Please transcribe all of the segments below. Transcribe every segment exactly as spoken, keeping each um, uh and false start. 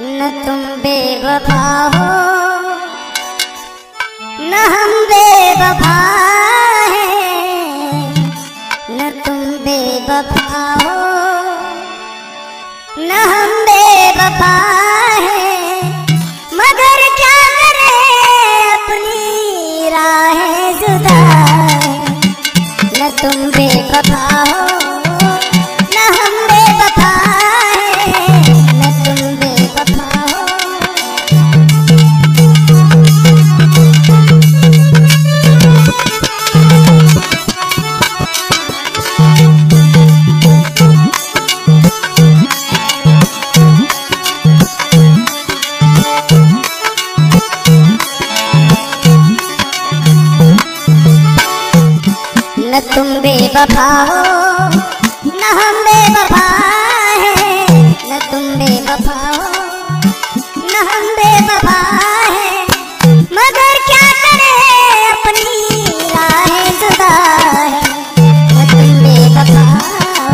न तुम बेवफा हो न हम बेवफा हैं, न तुम बेवफा हो न हम बेवफा हैं, मगर क्या करें अपनी राहें जुदा हैं। न तुम बेवफा हो न हम बेवफा हैं, न तुम बेवफा हो। न तुम बेवफा हो न हम बेवफा हैं, न तुम बेवफा हो न हम बेवफा हैं, मगर क्या करें अपनी राहें जुदा हैं। न तुम बेवफा हो।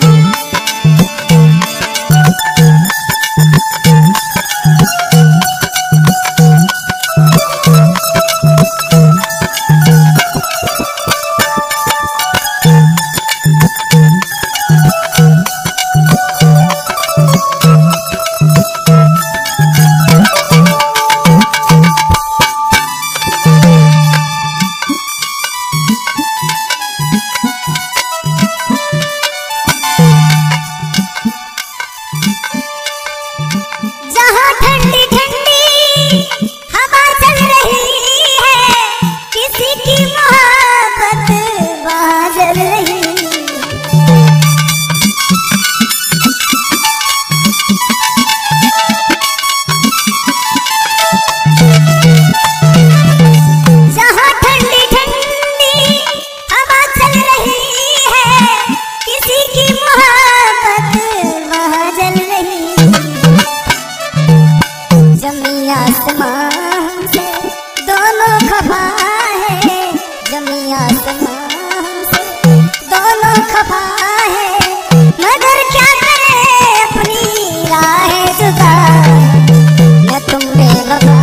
जहाँ ठंडी ठंडी हवा चल रही है, किसी की मोहब्बत वहाँ जल रही है। जहाँ ठंडी ठंडी हवा चल रही है, किसी की मोहब्बत वहाँ जल रही है। जमी आसमान से दोनों खफा है, जमी आसमान से दोनों खफा है, मगर क्या करें अपनी राहें जुदा। न तुम बेवफा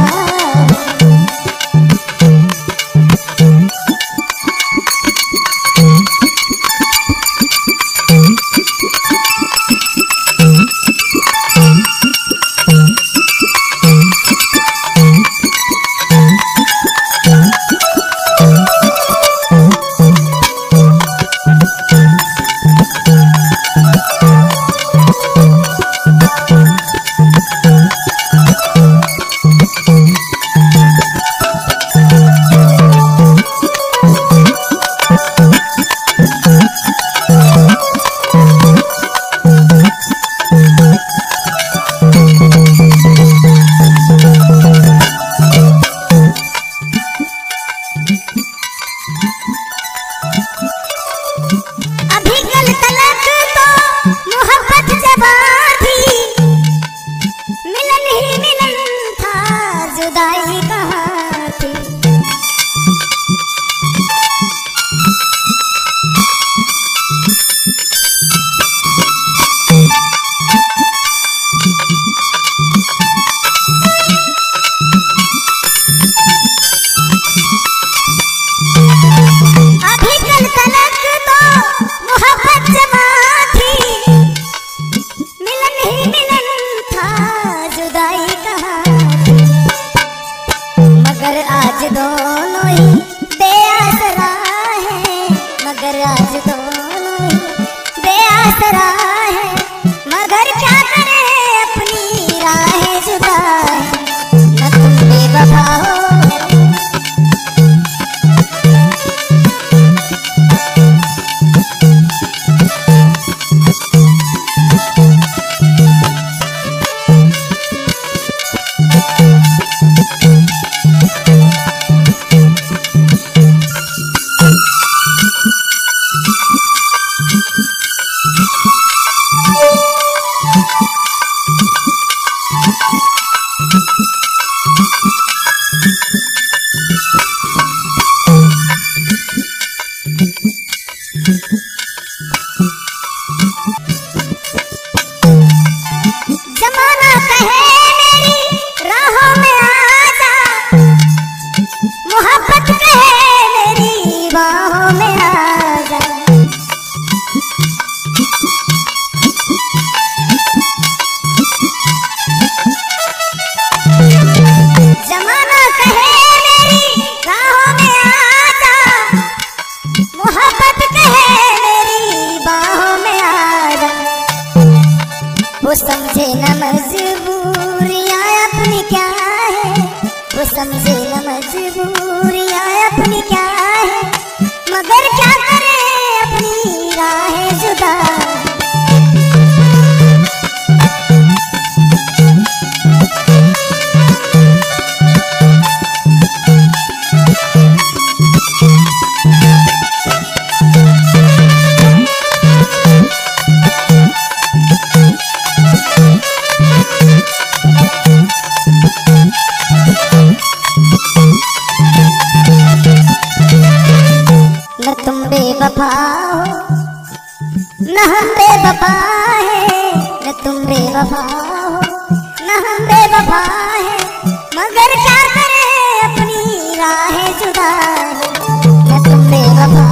अभी कल तलक तो मोहब्बत जबां थी, मिलन ही मिलन था जुदाई कहाँ थी। अभी कल तलक तो मोहब्बत जबां थी, मिलन ही मिलन था जुदाई कहाँ थी। मगर आज दोनों ही बेआसरा हैं, मगर आज दोनों ही बेआसरा हैं, मगर क्या करें अपनी राहें जुदा हैं। न तुम बेवफा हो जमाना कहे बेवफा हो न हम बेवफा है, मगर क्या करे अपनी राहें जुदा है, न तुम बेवफा